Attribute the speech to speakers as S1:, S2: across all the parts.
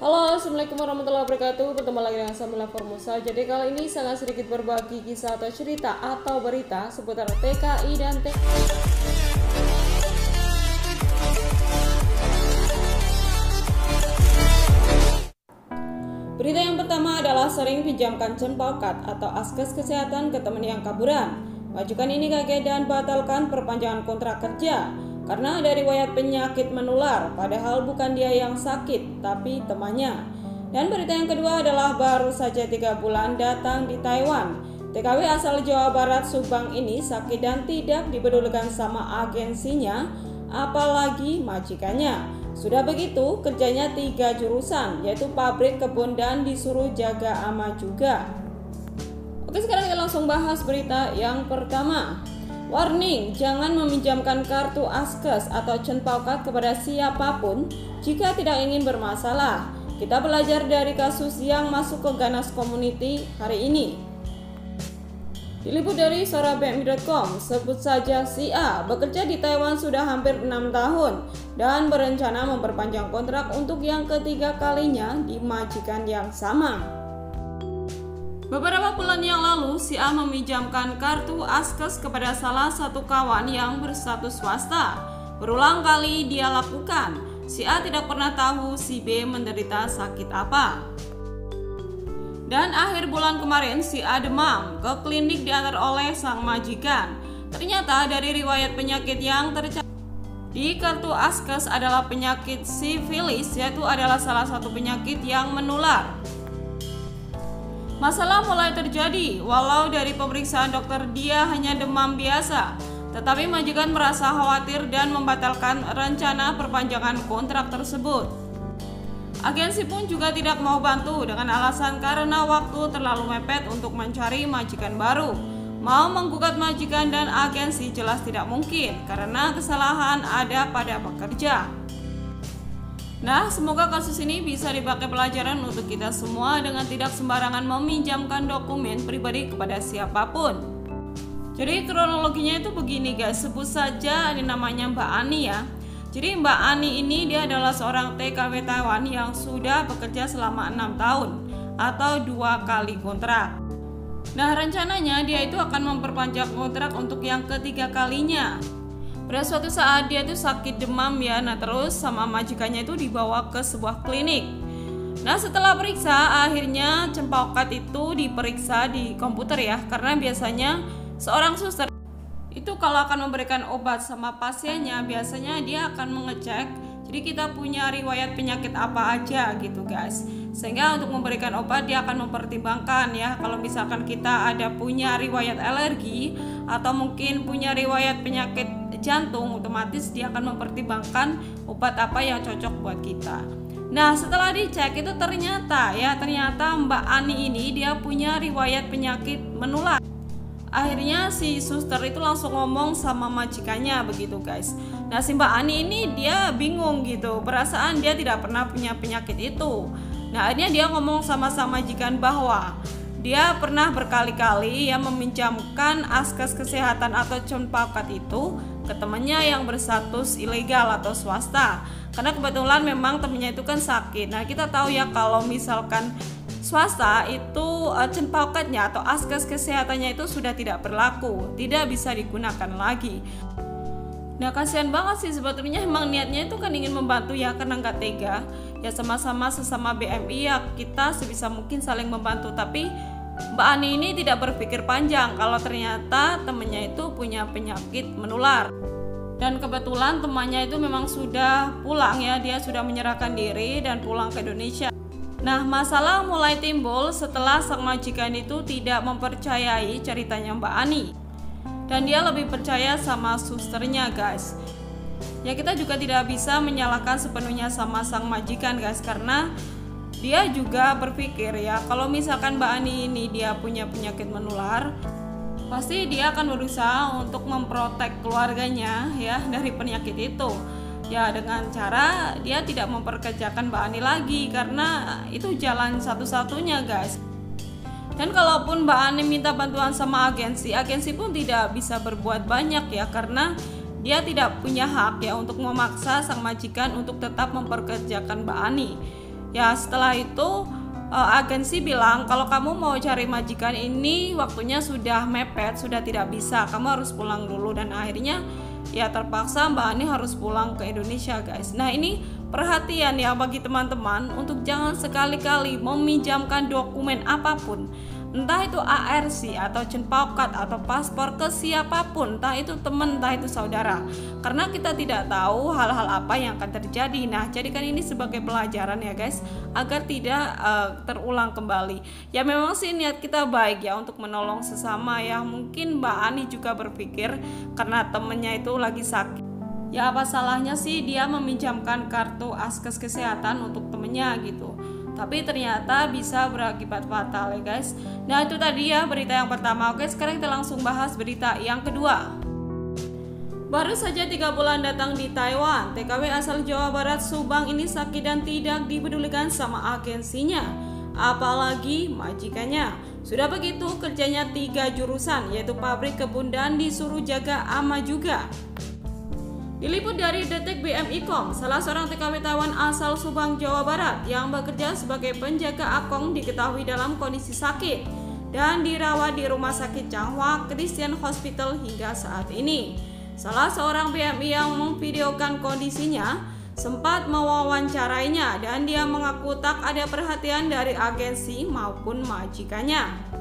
S1: Halo, assalamualaikum warahmatullahi wabarakatuh. Bertemu lagi dengan Samila Formusa. Jadi kali ini sangat sedikit berbagi kisah atau cerita atau berita seputar TKI dan Berita yang pertama adalah sering pinjamkan cempalkat atau askes kesehatan ke teman yang kaburan. Majikan ini kaget dan batalkan perpanjangan kontrak kerja karena ada riwayat penyakit menular, padahal bukan dia yang sakit, tapi temannya. Dan berita yang kedua adalah baru saja 3 bulan datang di Taiwan. TKW asal Jawa Barat Subang ini sakit dan tidak dipedulikan sama agensinya, apalagi majikannya. Sudah begitu, kerjanya 3 jurusan, yaitu pabrik, kebun, dan disuruh jaga ama juga. Oke, sekarang kita langsung bahas berita yang pertama. Warning, jangan meminjamkan kartu askes atau cempalkat kepada siapapun jika tidak ingin bermasalah. Kita belajar dari kasus yang masuk ke ganas community hari ini. Diliput dari sorabmi.com, sebut saja si A bekerja di Taiwan sudah hampir 6 tahun dan berencana memperpanjang kontrak untuk yang ketiga kalinya di majikan yang sama. Beberapa bulan yang lalu, si A meminjamkan kartu askes kepada salah satu kawan yang berstatus swasta. Berulang kali dia lakukan. Si A tidak pernah tahu si B menderita sakit apa. Dan akhir bulan kemarin, si A demam. Ke klinik diantar oleh sang majikan. Ternyata dari riwayat penyakit yang tercatat di kartu askes adalah penyakit sifilis, yaitu adalah salah satu penyakit yang menular. Masalah mulai terjadi, walau dari pemeriksaan dokter dia hanya demam biasa, tetapi majikan merasa khawatir dan membatalkan rencana perpanjangan kontrak tersebut. Agensi pun juga tidak mau bantu dengan alasan karena waktu terlalu mepet untuk mencari majikan baru. Mau menggugat majikan dan agensi jelas tidak mungkin karena kesalahan ada pada pekerja. Nah, semoga kasus ini bisa dipakai pelajaran untuk kita semua dengan tidak sembarangan meminjamkan dokumen pribadi kepada siapapun. Jadi kronologinya itu begini guys, sebut saja ini namanya Mbak Ani ya. Jadi Mbak Ani ini dia adalah seorang TKW Taiwan yang sudah bekerja selama 6 tahun atau 2 kali kontrak. Nah, rencananya dia itu akan memperpanjang kontrak untuk yang ketiga kalinya. Pada suatu saat dia itu sakit demam ya, nah terus sama majikannya itu dibawa ke sebuah klinik. Nah, setelah periksa akhirnya cempalkat itu diperiksa di komputer ya, karena biasanya seorang suster itu kalau akan memberikan obat sama pasiennya biasanya dia akan mengecek jadi kita punya riwayat penyakit apa aja gitu guys, sehingga untuk memberikan obat dia akan mempertimbangkan ya, kalau misalkan kita ada punya riwayat alergi atau mungkin punya riwayat penyakit jantung, otomatis dia akan mempertimbangkan obat apa yang cocok buat kita. Nah, setelah dicek itu ternyata Mbak Ani ini dia punya riwayat penyakit menular. Akhirnya si suster itu langsung ngomong sama majikannya begitu guys. Nah, si Mbak Ani ini dia bingung gitu, perasaan dia tidak pernah punya penyakit itu. Nah, akhirnya dia ngomong sama sang majikan bahwa dia pernah berkali-kali ya meminjamkan askes kesehatan atau cempalkat itu ke temannya yang berstatus ilegal atau swasta. Karena kebetulan memang temannya itu kan sakit. Nah, kita tahu ya kalau misalkan swasta itu cempalkatnya atau askes kesehatannya itu sudah tidak berlaku, tidak bisa digunakan lagi. Nah, kasihan banget sih sebetulnya, emang niatnya itu kan ingin membantu ya, karena nggak tega ya, sama-sama sesama BMI ya kita sebisa mungkin saling membantu. Tapi Mbak Ani ini tidak berpikir panjang kalau ternyata temannya itu punya penyakit menular. Dan kebetulan temannya itu memang sudah pulang ya, dia sudah menyerahkan diri dan pulang ke Indonesia. Nah, masalah mulai timbul setelah sang majikan itu tidak mempercayai ceritanya Mbak Ani. Dan dia lebih percaya sama susternya guys. Ya, kita juga tidak bisa menyalahkan sepenuhnya sama sang majikan guys, karena dia juga berpikir ya, kalau misalkan Mbak Ani ini dia punya penyakit menular, pasti dia akan berusaha untuk memprotek keluarganya ya dari penyakit itu. Ya, dengan cara dia tidak memperkerjakan Mbak Ani lagi, karena itu jalan satu-satunya guys. Dan kalaupun Mbak Ani minta bantuan sama agensi pun tidak bisa berbuat banyak ya, karena dia tidak punya hak ya untuk memaksa sang majikan untuk tetap memperkerjakan Mbak Ani. Ya setelah itu agensi bilang kalau kamu mau cari majikan ini waktunya sudah mepet, sudah tidak bisa, kamu harus pulang dulu. Dan akhirnya ya terpaksa Mbak Ani harus pulang ke Indonesia guys. Nah ini perhatian ya bagi teman-teman untuk jangan sekali-kali meminjamkan dokumen apapun, entah itu ARC atau cenpaukat atau paspor ke siapapun, entah itu teman, entah itu saudara, karena kita tidak tahu hal-hal apa yang akan terjadi. Nah jadikan ini sebagai pelajaran ya guys, agar tidak terulang kembali. Ya memang sih niat kita baik ya untuk menolong sesama ya. Mungkin Mbak Ani juga berpikir karena temennya itu lagi sakit, ya apa salahnya sih dia meminjamkan kartu askes kesehatan untuk temennya gitu. Tapi ternyata bisa berakibat fatal ya guys. Nah itu tadi ya berita yang pertama. Oke, sekarang kita langsung bahas berita yang kedua. Baru saja 3 bulan datang di Taiwan, TKW asal Jawa Barat Subang ini sakit dan tidak dipedulikan sama agensinya, apalagi majikannya. Sudah begitu kerjanya 3 jurusan, yaitu pabrik, kebun, dan disuruh jaga ama juga. Diliput dari Detik BMI.com, salah seorang TKW Taiwan asal Subang, Jawa Barat yang bekerja sebagai penjaga akong diketahui dalam kondisi sakit dan dirawat di Rumah Sakit Changhua Christian Hospital hingga saat ini. Salah seorang BMI yang memvideokan kondisinya sempat mewawancarainya dan dia mengaku tak ada perhatian dari agensi maupun majikannya.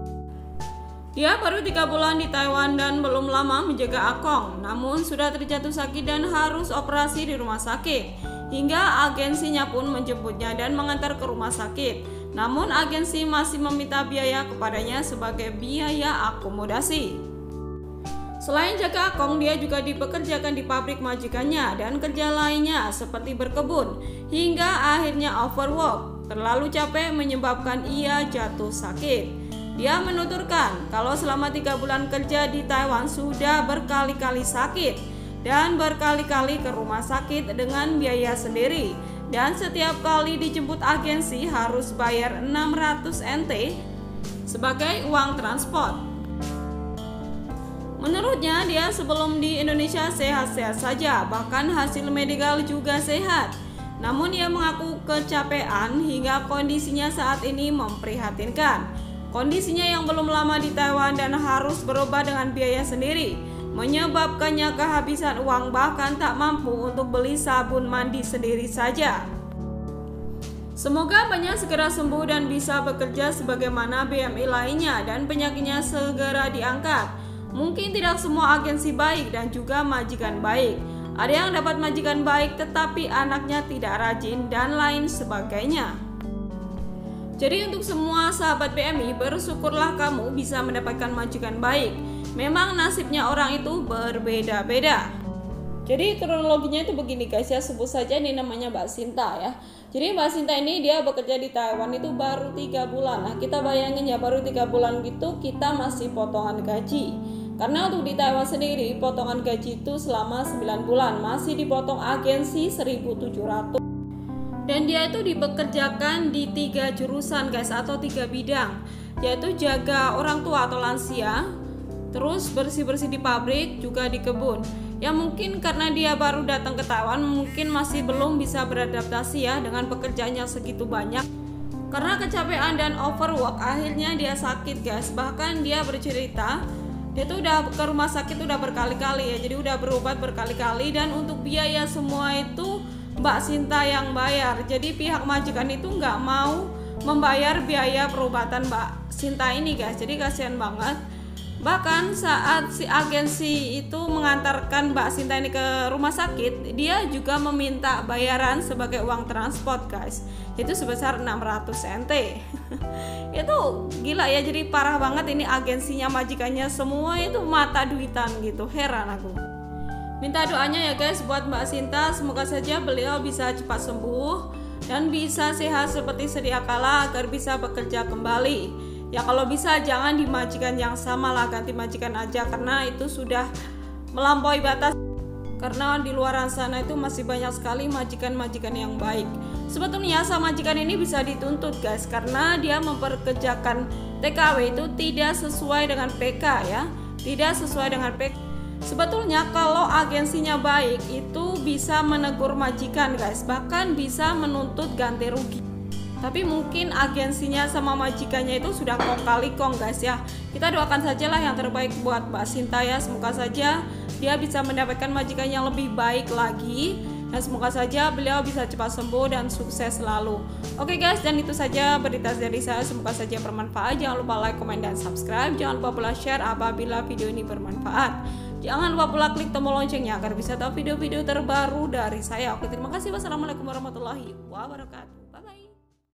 S1: Dia baru 3 bulan di Taiwan dan belum lama menjaga akong, namun sudah terjatuh sakit dan harus operasi di rumah sakit. Hingga agensinya pun menjemputnya dan mengantar ke rumah sakit. Namun agensi masih meminta biaya kepadanya sebagai biaya akomodasi. Selain jaga akong, dia juga dipekerjakan di pabrik majikannya dan kerja lainnya seperti berkebun. Hingga akhirnya overwork, terlalu capek menyebabkan ia jatuh sakit. Dia menuturkan kalau selama 3 bulan kerja di Taiwan sudah berkali-kali sakit dan berkali-kali ke rumah sakit dengan biaya sendiri. Dan setiap kali dijemput agensi harus bayar 600 NT sebagai uang transport. Menurutnya dia sebelum di Indonesia sehat-sehat saja, bahkan hasil medikal juga sehat. Namun ia mengaku kecapean hingga kondisinya saat ini memprihatinkan. Kondisinya yang belum lama di Taiwan dan harus berobat dengan biaya sendiri menyebabkannya kehabisan uang, bahkan tak mampu untuk beli sabun mandi sendiri saja. Semoga banyak segera sembuh dan bisa bekerja sebagaimana BMI lainnya dan penyakitnya segera diangkat. Mungkin tidak semua agensi baik dan juga majikan baik. Ada yang dapat majikan baik tetapi anaknya tidak rajin dan lain sebagainya. Jadi untuk semua sahabat BMI, bersyukurlah kamu bisa mendapatkan majikan baik. Memang nasibnya orang itu berbeda-beda. Jadi kronologinya itu begini guys ya, sebut saja ini namanya Mbak Sinta ya. Jadi Mbak Sinta ini dia bekerja di Taiwan itu baru 3 bulan. Nah kita bayangin ya, baru 3 bulan gitu kita masih potongan gaji. Karena untuk di Taiwan sendiri potongan gaji itu selama 9 bulan masih dipotong agensi 1.700. Dan dia itu dipekerjakan di 3 jurusan guys, atau 3 bidang, yaitu jaga orang tua atau lansia, terus bersih-bersih di pabrik, juga di kebun. Ya mungkin karena dia baru datang ke Taiwan, mungkin masih belum bisa beradaptasi ya dengan pekerjaannya segitu banyak. Karena kecapean dan overwork akhirnya dia sakit guys. Bahkan dia bercerita dia tuh udah ke rumah sakit udah berkali-kali ya, jadi udah berobat berkali-kali, dan untuk biaya semua itu Mbak Sinta yang bayar. Jadi pihak majikan itu nggak mau membayar biaya perobatan Mbak Sinta ini guys. Jadi kasihan banget. Bahkan saat si agensi itu mengantarkan Mbak Sinta ini ke rumah sakit, dia juga meminta bayaran sebagai uang transport guys. Itu sebesar 600 NT. Itu gila ya, jadi parah banget ini agensinya, majikannya semua itu mata duitan gitu. Heran aku. Minta doanya ya guys buat Mbak Sinta, semoga saja beliau bisa cepat sembuh dan bisa sehat seperti sedia kala agar bisa bekerja kembali. Ya kalau bisa jangan di majikan yang sama lah, ganti majikan aja karena itu sudah melampaui batas. Karena di luar sana itu masih banyak sekali majikan-majikan yang baik. Sebetulnya sama majikan ini bisa dituntut guys, karena dia memperkerjakan TKW itu tidak sesuai dengan PK ya, tidak sesuai dengan PK. Sebetulnya kalau agensinya baik itu bisa menegur majikan guys, bahkan bisa menuntut ganti rugi. Tapi mungkin agensinya sama majikannya itu sudah kong kali kong guys ya. Kita doakan sajalah yang terbaik buat Mbak Sinta ya. Semoga saja dia bisa mendapatkan majikan yang lebih baik lagi, dan semoga saja beliau bisa cepat sembuh dan sukses selalu. Oke guys, dan itu saja berita dari saya. Semoga saja bermanfaat. Jangan lupa like, komen, dan subscribe. Jangan lupa pula share apabila video ini bermanfaat. Jangan lupa pula klik tombol loncengnya agar bisa tahu video-video terbaru dari saya. Oke, terima kasih. Wassalamualaikum warahmatullahi wabarakatuh.